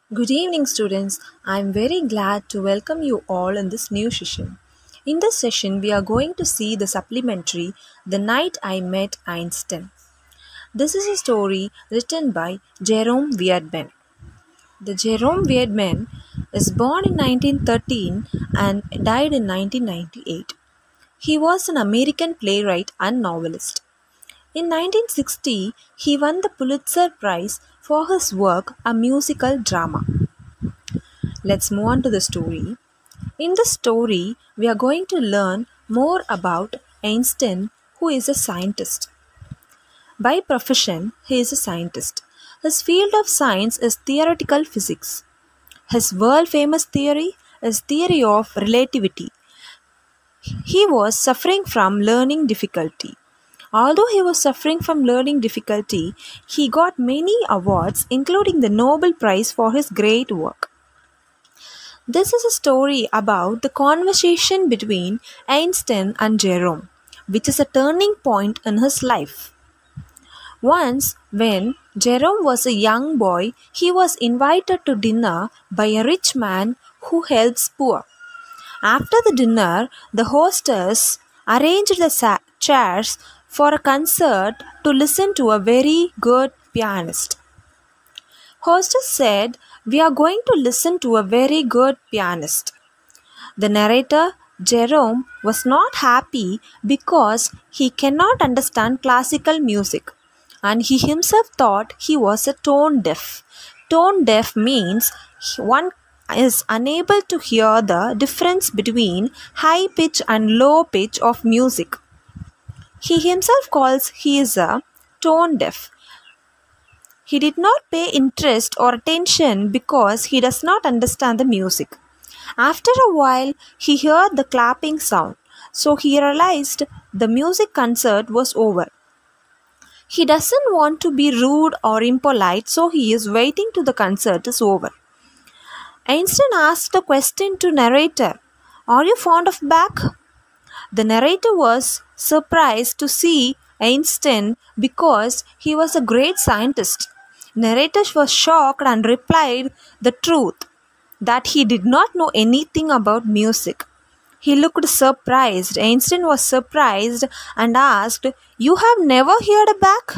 Good evening, students. I'm very glad to welcome you all in this new session. In this session, we are going to see the supplementary The Night I Met Einstein. This is a story written by Jerome Weidman. The Jerome Weidman is born in 1913 and died in 1998. He was an American playwright and novelist. In 1960, he won the Pulitzer Prize for his work, A Musical Drama. Let's move on to the story. In the story, we are going to learn more about Einstein, who is a scientist. By profession, he is a scientist. His field of science is theoretical physics. His world famous theory is theory of relativity. He was suffering from learning difficulty. Although he was suffering from learning difficulty, he got many awards, including the Nobel Prize for his great work. This is a story about the conversation between Einstein and Jerome, which is a turning point in his life. Once, when Jerome was a young boy, he was invited to dinner by a rich man who helps poor. After the dinner, the hostess arranged the chairs for a concert to listen to a very good pianist. Hostess said, "We are going to listen to a very good pianist." The narrator, Jerome, was not happy because he cannot understand classical music, and he himself thought he was a tone deaf. Tone deaf means one is unable to hear the difference between high pitch and low pitch of music. He himself calls he is a tone deaf. He did not pay interest or attention because he does not understand the music. After a while, he heard the clapping sound, so he realized the music concert was over. He doesn't want to be rude or impolite, so he is waiting till the concert is over. Einstein asked a question to narrator, "Are you fond of Bach?" The narrator was surprised to see Einstein because he was a great scientist. Narrator was shocked and replied the truth, that he did not know anything about music. He looked surprised. Einstein was surprised and asked, "You have never heard a Bach?"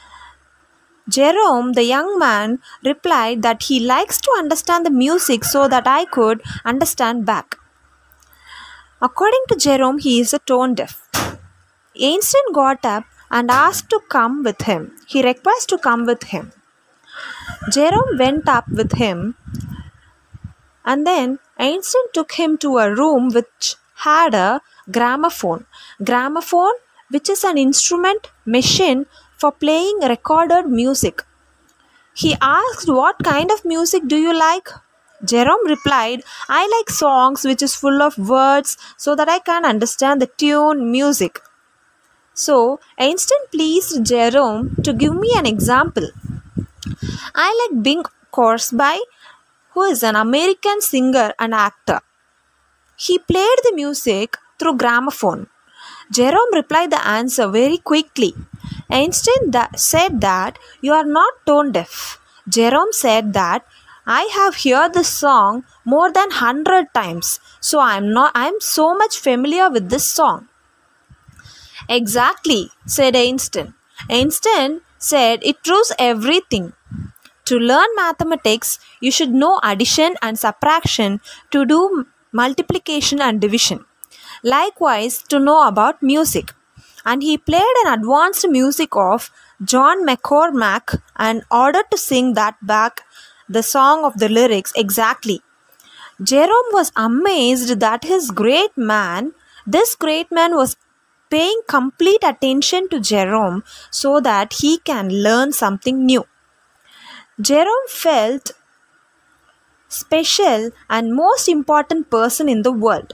Jerome, the young man, replied that he likes to understand the music so that I could understand Bach. According to Jerome, he is a tone deaf. Einstein got up and asked to come with him. He requested to come with him. Jerome went up with him, and then Einstein took him to a room which had a gramophone. Gramophone, which is an instrument machine for playing recorded music. He asked, "What kind of music do you like?" Jerome replied, "I like songs which is full of words so that I can understand the tune music." So Einstein pleased Jerome to give me an example. "I like Bing Crosby, who is an American singer and actor. He played the music through gramophone." Jerome replied the answer very quickly. Einstein said that you are not tone deaf. Jerome said that I have heard this song more than 100 times, so I'm so much familiar with this song. Exactly, said Einstein. Einstein said it proves everything. To learn mathematics, you should know addition and subtraction to do multiplication and division. Likewise, to know about music. And he played an advanced music of John McCormack and ordered to sing that back the song of the lyrics exactly. Jerome was amazed that this great man was paying complete attention to Jerome so that he can learn something new. Jerome felt special and most important person in the world.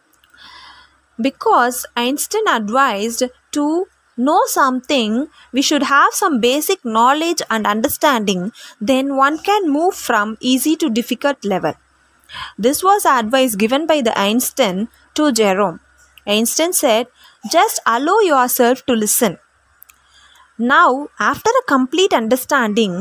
Because Einstein advised to know something, we should have some basic knowledge and understanding, then one can move from easy to difficult level. This was advice given by the Einstein to Jerome. Einstein said, "Just allow yourself to listen." Now, after a complete understanding,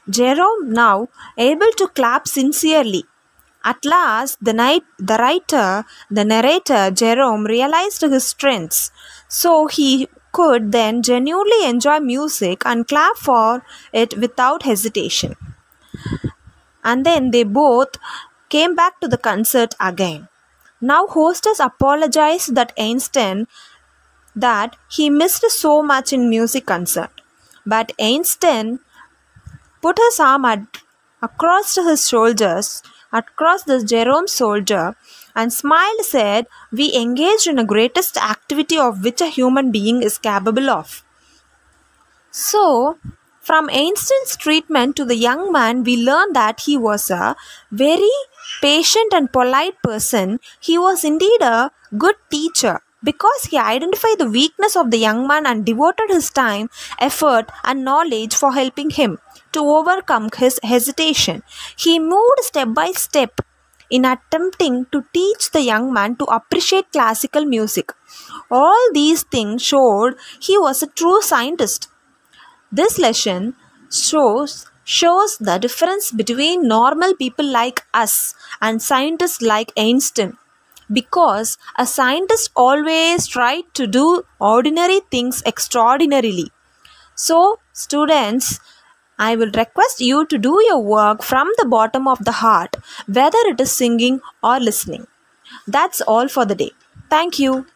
Jerome now able to clap sincerely. At last, the narrator, Jerome, realized his strengths, so he could then genuinely enjoy music and clap for it without hesitation. And then they both came back to the concert again. Now, hostess apologized that Einstein that he missed so much in music concert, but Einstein put his arm across his shoulders, across the Jerome's shoulder, and smiled, said, "We engaged in the greatest activity of which a human being is capable of." So, from Einstein's treatment to the young man, we learn that he was a very patient and polite person. He was indeed a good teacher because he identified the weakness of the young man and devoted his time, effort, and knowledge for helping him to overcome his hesitation. He moved step by step in attempting to teach the young man to appreciate classical music. All these things showed he was a true scientist. This lesson shows the difference between normal people like us and scientists like Einstein, because a scientist always tried to do ordinary things extraordinarily. So, students, I will request you to do your work from the bottom of the heart, whether it is singing or listening. That's all for the day. Thank you.